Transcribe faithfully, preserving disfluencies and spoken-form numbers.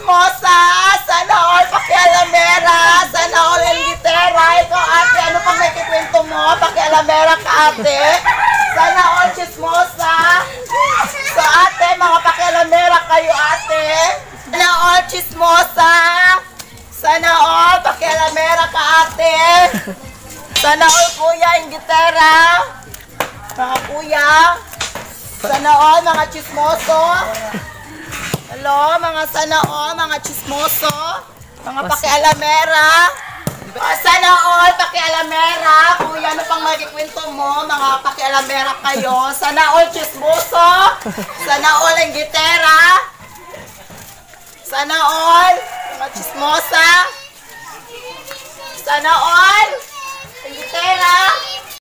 chismosa! Sana all pakialamera! Sana all elitera! Ikaw ate, ano pang may kikwento mo? Pakialamera ka ate! Sana all chismosa! So ate, mga pakialamera kayo ate! Sana all chismosa! Sana all pakialamera ka ate! Sana all kuya ingitera! Mga kuya! Sana all mga chismoso! Hello, mga sana all, mga chismoso, mga pakialamera. Sana all, pakialamera. Kuya, ano pang magikwento mo, mga pakialamera kayo. Sana all, chismoso. Sana all, ang gitera. Sana all, mga chismosa. Sana all, ang gitera.